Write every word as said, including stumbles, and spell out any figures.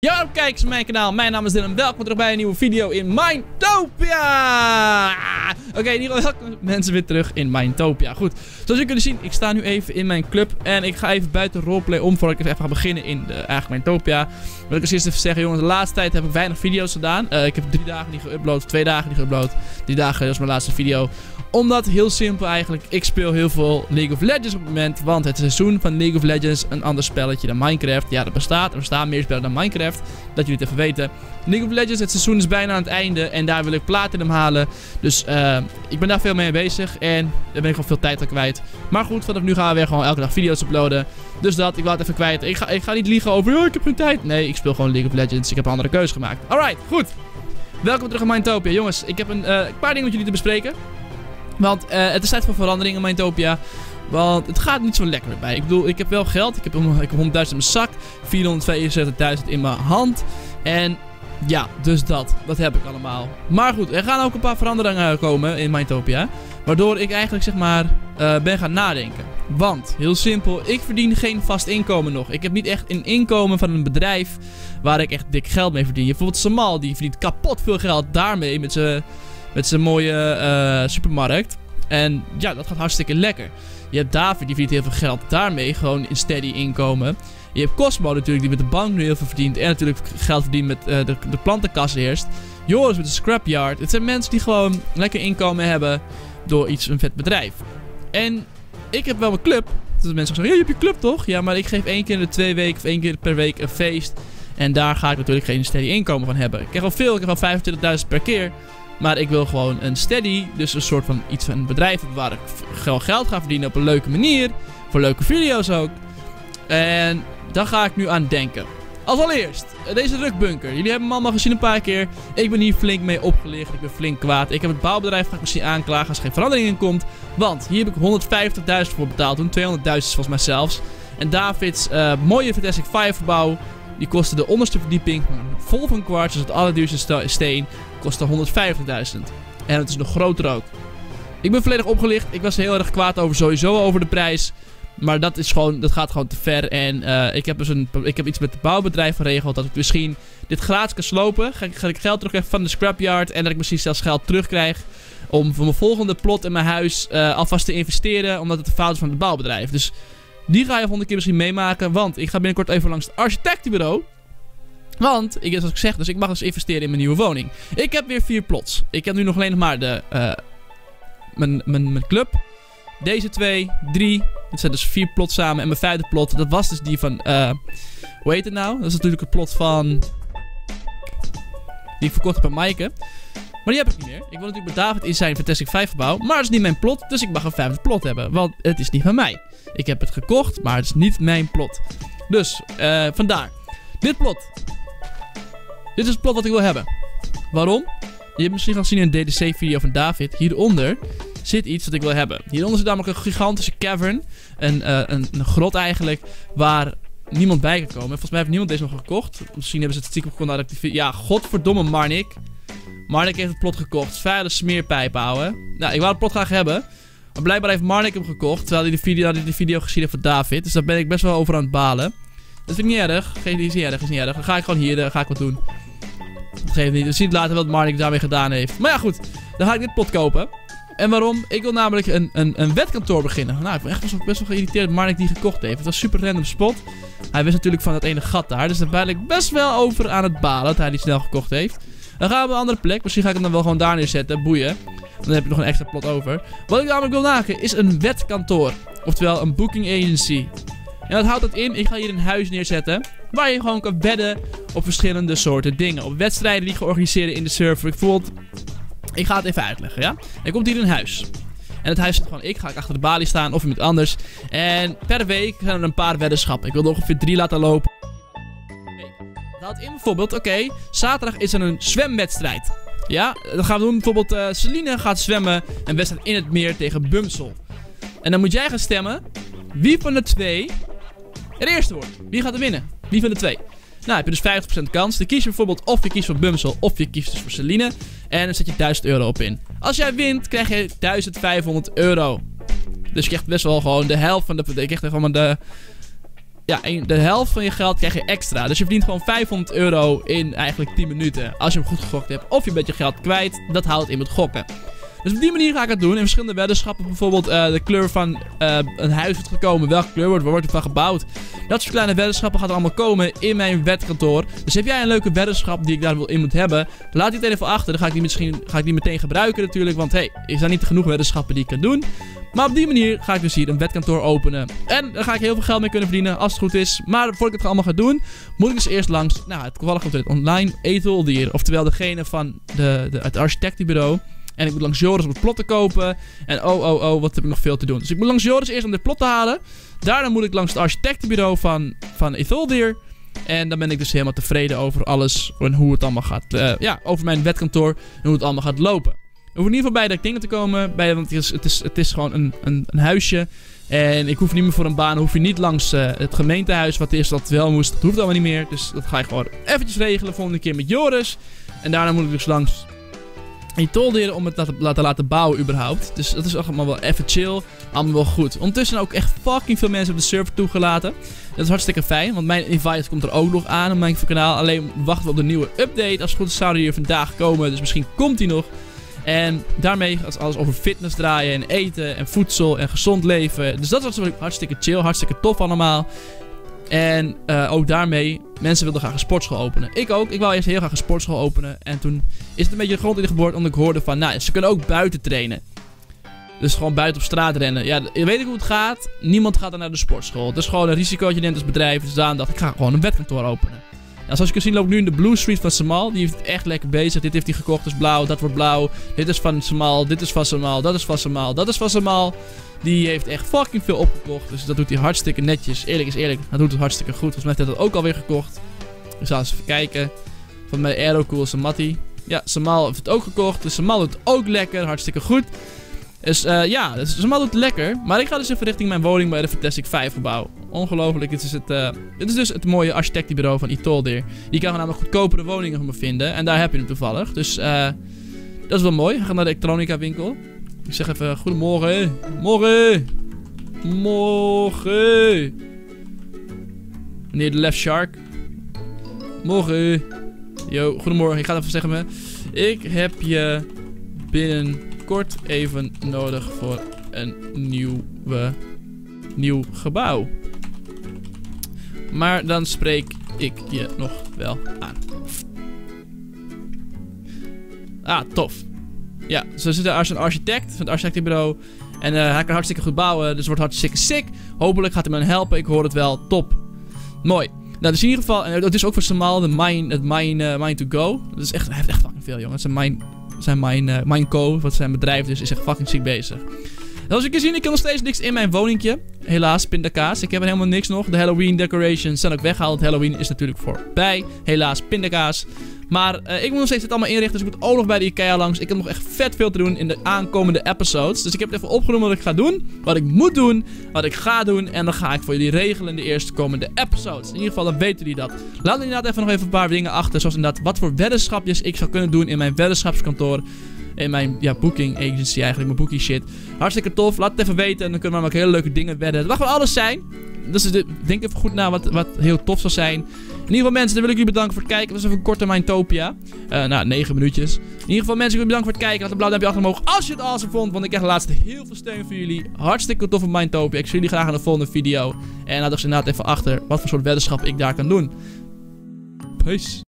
Yo, kijkers van mijn kanaal. Mijn naam is Dylan. Welkom terug bij een nieuwe video in Minetopia. Oké, okay, in ieder geval welkom mensen weer terug in Minetopia. Goed, zoals jullie kunnen zien, ik sta nu even in mijn club. En ik ga even buiten roleplay om voordat ik even ga beginnen in de eigenlijk Minetopia. Wil ik als eerst even zeggen, jongens, de laatste tijd heb ik weinig video's gedaan. Uh, ik heb drie dagen niet geüpload, twee dagen niet geüpload. Drie dagen was mijn laatste video. Omdat, heel simpel eigenlijk, ik speel heel veel League of Legends op het moment. Want het seizoen van League of Legends, een ander spelletje dan Minecraft. Ja, dat bestaat. Er bestaan meer spellen dan Minecraft. Dat jullie het even weten. League of Legends, het seizoen is bijna aan het einde. En daar wil ik platinum halen. Dus uh, ik ben daar veel mee bezig. En daar ben ik gewoon veel tijd aan kwijt. Maar goed, vanaf nu gaan we weer gewoon elke dag video's uploaden. Dus dat, ik laat het even kwijt. Ik ga, ik ga niet liegen over, oh, ik heb geen tijd. Nee, ik speel gewoon League of Legends. Ik heb een andere keuze gemaakt. Alright, goed. Welkom terug in Minetopia. Jongens, ik heb een uh, paar dingen met jullie te bespreken. Want uh, het is tijd voor verandering in Minetopia. Want het gaat niet zo lekker bij. Ik bedoel, ik heb wel geld. Ik heb, ik heb honderdduizend in mijn zak. vierhonderdvierenzeventigduizend in mijn hand. En ja, dus dat. Dat heb ik allemaal. Maar goed, er gaan ook een paar veranderingen komen in Minetopia. Waardoor ik eigenlijk zeg maar uh, ben gaan nadenken. Want, heel simpel, ik verdien geen vast inkomen nog. Ik heb niet echt een inkomen van een bedrijf waar ik echt dik geld mee verdien. Je hebt bijvoorbeeld Samal, die verdient kapot veel geld daarmee met zijn... Met zijn mooie uh, supermarkt. En ja, dat gaat hartstikke lekker. Je hebt David, die verdient heel veel geld daarmee. Gewoon in steady inkomen. Je hebt Cosmo natuurlijk, die met de bank nu heel veel verdient. En natuurlijk geld verdient met uh, de, de plantenkast eerst. Joris met de scrapyard. Het zijn mensen die gewoon lekker inkomen hebben door iets, een vet bedrijf. En ik heb wel mijn club. Dat mensen zeggen, ja, je hebt je club toch? Ja, maar ik geef één keer in de twee weken of één keer per week een feest. En daar ga ik natuurlijk geen steady inkomen van hebben. Ik krijg wel veel, ik krijg wel vijfentwintigduizend per keer. Maar ik wil gewoon een steady, dus een soort van iets van een bedrijf waar ik gewoon geld ga verdienen op een leuke manier. Voor leuke video's ook. En daar ga ik nu aan denken. Als allereerst, deze rukbunker. Jullie hebben hem allemaal gezien een paar keer. Ik ben hier flink mee opgelicht, ik ben flink kwaad. Ik heb het bouwbedrijf, ga ik misschien aanklagen als er geen verandering in komt. Want hier heb ik honderdvijftigduizend voor betaald, toen tweehonderdduizend volgens mij zelfs. En Davids uh, mooie Fantastic Five verbouw. Die kostte de onderste verdieping vol van kwarts, dus het allerduurste steen, kostte honderdvijftigduizend. En het is nog groter ook. Ik ben volledig opgelicht. Ik was heel erg kwaad over sowieso over de prijs. Maar dat is gewoon, dat gaat gewoon te ver. En uh, ik, heb dus een, ik heb iets met het bouwbedrijf geregeld dat ik misschien dit gratis kan slopen. Ga ik, ga ik geld terugkrijgen van de scrapyard. En dat ik misschien zelfs geld terugkrijg om voor mijn volgende plot in mijn huis uh, alvast te investeren. Omdat het de fout is van het bouwbedrijf. Dus die ga je volgende keer misschien meemaken. Want ik ga binnenkort even langs het architectenbureau. Want, ik, zoals ik zeg, dus ik mag dus investeren in mijn nieuwe woning. Ik heb weer vier plots. Ik heb nu nog alleen nog maar de, uh, mijn, mijn, mijn club. Deze twee, drie. Dit zijn dus vier plots samen. En mijn vijfde plot, dat was dus die van, uh, hoe heet het nou? Dat is natuurlijk een plot van, die ik verkocht heb aan Maaike. Maar die heb ik niet meer. Ik wil natuurlijk met David in zijn Fantastic Five gebouw. Maar het is niet mijn plot, dus ik mag een vijfde plot hebben. Want het is niet van mij. Ik heb het gekocht, maar het is niet mijn plot. Dus, uh, vandaar. Dit plot. Dit is het plot wat ik wil hebben. Waarom? Je hebt misschien al gezien in een D D C-video van David. Hieronder zit iets wat ik wil hebben. Hieronder zit namelijk een gigantische cavern. Een, uh, een, een grot eigenlijk. Waar niemand bij kan komen. Volgens mij heeft niemand deze nog gekocht. Misschien hebben ze het stiekem gekocht naar de... Ja, godverdomme Marnik. Marnik heeft het plot gekocht. Vuile smeerpijpen houden. Nou, ik wou het plot graag hebben. Maar blijkbaar heeft Marnik hem gekocht. Terwijl hij de video, hij de video gezien heeft van David. Dus daar ben ik best wel over aan het balen. Dat vind ik niet erg. Geen, is niet erg, is niet erg. Dan ga ik gewoon hier, dan ga ik wat doen. Dat geeft niet. We zien later wat Marnik daarmee gedaan heeft. Maar ja, goed. Dan ga ik dit plot kopen. En waarom? Ik wil namelijk een, een, een wetkantoor beginnen. Nou, ik ben echt best wel, best wel geïrriteerd dat Marnik die gekocht heeft. Het was een super random spot. Hij wist natuurlijk van dat ene gat daar. Dus daar ben ik best wel over aan het balen dat hij die snel gekocht heeft. Dan gaan we op een andere plek. Misschien ga ik hem dan wel gewoon daar neerzetten. Boeien. Dan heb je nog een extra plot over. Wat ik namelijk wil maken is een wetkantoor. Oftewel een booking agency. En wat houdt dat in? Ik ga hier een huis neerzetten. Waar je gewoon kan wedden op verschillende soorten dingen. Op wedstrijden die georganiseerd in de server. Bijvoorbeeld, ik ga het even uitleggen, ja? Er komt hier een huis. En het huis zit gewoon ik. Ga ik achter de balie staan of iemand anders. En per week zijn er een paar weddenschappen. Ik wil er ongeveer drie laten lopen. Dat houdt in bijvoorbeeld, oké, okay, zaterdag is er een zwemwedstrijd. Ja, dan gaan we doen bijvoorbeeld, uh, Celine gaat zwemmen. Een wedstrijd in het meer tegen Bumsel. En dan moet jij gaan stemmen. Wie van de twee het eerste wordt? Wie gaat er winnen? Wie van de twee? Nou, heb je dus vijftig procent kans. Dan kies je bijvoorbeeld of je kiest voor Bumsel of je kiest dus voor Celine. En dan zet je duizend euro op in. Als jij wint, krijg je duizend vijfhonderd euro. Dus je krijgt best wel gewoon de helft van de... Ik krijg gewoon de... ja, de helft van je geld krijg je extra. Dus je verdient gewoon vijfhonderd euro in eigenlijk tien minuten. Als je hem goed gegokt hebt. Of je bent je geld kwijt. Dat houdt in met gokken. Dus op die manier ga ik het doen. In verschillende weddenschappen. Bijvoorbeeld uh, de kleur van uh, een huis wordt gekomen. Welke kleur wordt, waar wordt er van gebouwd. Dat soort kleine weddenschappen gaat er allemaal komen in mijn wedkantoor. Dus heb jij een leuke weddenschap die ik daar wil in moet hebben. Laat die het even achter. Dan ga ik die misschien ga ik die meteen gebruiken natuurlijk. Want hey, er zijn niet genoeg weddenschappen die ik kan doen. Maar op die manier ga ik dus hier een wedkantoor openen. En daar ga ik heel veel geld mee kunnen verdienen als het goed is. Maar voordat ik het allemaal ga doen, moet ik dus eerst langs, nou, het toevallig komt het online Etheldir. Oftewel degene van de, de, het architectenbureau. En ik moet langs Joris om het plot te kopen. En oh, oh, oh, wat heb ik nog veel te doen. Dus ik moet langs Joris eerst om dit plot te halen. Daarna moet ik langs het architectenbureau van, van Etheldir. En dan ben ik dus helemaal tevreden over alles. En hoe het allemaal gaat, uh, ja, over mijn wedkantoor. En hoe het allemaal gaat lopen. Er hoeft in ieder geval bij de dingen te komen. Bij, want het is, het, is, het is gewoon een, een, een huisje. En ik hoef niet meer voor een baan. Hoef je niet langs uh, het gemeentehuis. Wat eerst dat wel moest. Dat hoeft allemaal niet meer. Dus dat ga ik gewoon eventjes regelen. Volgende keer met Joris. En daarna moet ik dus langs Etheldir om het te laten, laten bouwen überhaupt. Dus dat is allemaal wel even chill. Allemaal wel goed. Ondertussen ook echt fucking veel mensen op de server toegelaten. Dat is hartstikke fijn. Want mijn invite komt er ook nog aan op mijn kanaal. Alleen wachten we op de nieuwe update. Als het goed is zou die hier vandaag komen. Dus misschien komt die nog. En daarmee gaat alles over fitness draaien en eten en voedsel en gezond leven. Dus dat was hartstikke chill, hartstikke tof allemaal. En uh, ook daarmee, mensen wilden graag een sportschool openen. Ik ook, ik wou eerst heel graag een sportschool openen. En toen is het een beetje de grond in geboord, omdat ik hoorde van, nou, ze kunnen ook buiten trainen. Dus gewoon buiten op straat rennen. Ja, weet ik hoe het gaat. Niemand gaat dan naar de sportschool. Het is gewoon een risico dat je neemt als bedrijf. Dus daarom dacht ik, ik ga gewoon een wedkantoor openen. Nou, zoals je kunt zien loop ik nu in de Blue Street van Samal. Die heeft het echt lekker bezig. Dit heeft hij gekocht, dus blauw, dat wordt blauw. Dit is van Samal, dit is van Samal, dat is van Samal, dat is van Samal. Die heeft echt fucking veel opgekocht. Dus dat doet hij hartstikke netjes. Eerlijk is eerlijk, dat doet het hartstikke goed. Volgens mij heeft hij dat ook alweer gekocht. Ik zal eens even kijken. Van mijn Aerocool Samati. Ja, Samal heeft het ook gekocht. Dus Samal doet het ook lekker, hartstikke goed. Dus uh, ja, dus Samal doet het lekker. Maar ik ga dus even richting mijn woning bij de Fantastic vijf gebouw. Ongelooflijk. Dit is, het, uh, dit is dus het mooie architectenbureau van Etheldir. Die kan namelijk goedkopere woningen voor me vinden. En daar heb je hem toevallig. Dus uh, dat is wel mooi. We gaan naar de elektronica winkel. Ik zeg even goedemorgen. Morgen. Morgen. Meneer de Left Shark. Morgen. Yo, goedemorgen. Ik ga even zeggen me. Ik heb je binnenkort even nodig voor een nieuwe, nieuw gebouw. Maar dan spreek ik je nog wel aan. Ah, tof. Ja, zo zit er als een architect van het architectenbureau. En uh, hij kan hartstikke goed bouwen, dus het wordt hartstikke sick. Hopelijk gaat hij me helpen, ik hoor het wel. Top. Mooi. Nou, dus in ieder geval, en dat is ook voor Samal, de mine, het mine, uh, mine to go. Dat is echt, hij heeft echt fucking veel, jongen. Zijn mine, zijn mine, uh, mineco, wat zijn bedrijf dus, is echt fucking sick bezig. Zoals je kan zien, ik heb nog steeds niks in mijn woningje. Helaas, pindakaas. Ik heb er helemaal niks nog. De Halloween decorations zijn ook weggehaald. Halloween is natuurlijk voorbij. Helaas, pindakaas. Maar uh, ik moet nog steeds het allemaal inrichten. Dus ik moet ook nog bij de IKEA langs. Ik heb nog echt vet veel te doen in de aankomende episodes. Dus ik heb het even opgenomen wat ik ga doen. Wat ik moet doen. Wat ik ga doen. En dan ga ik voor jullie regelen in de eerste komende episodes. In ieder geval, dan weten jullie dat. Laat me inderdaad even nog even een paar dingen achter. Zoals inderdaad wat voor weddenschapjes ik zou kunnen doen in mijn weddenschapskantoor. In mijn ja, booking agency eigenlijk, mijn booking shit. Hartstikke tof, laat het even weten. En dan kunnen we ook hele leuke dingen wedden. Het mag wel alles zijn. Dus denk even goed na wat, wat heel tof zal zijn. In ieder geval mensen, dan wil ik jullie bedanken voor het kijken. Dat was even een korte Minetopia. Uh, nou, negen minuutjes. In ieder geval mensen, ik wil jullie bedanken voor het kijken. Laat een blauw duimpje achter omhoog als je het awesome vond. Want ik krijg de laatste heel veel steun van jullie. Hartstikke tof op Minetopia. Ik zie jullie graag in de volgende video. En laat dus inderdaad even achter wat voor soort weddenschap ik daar kan doen. Peace.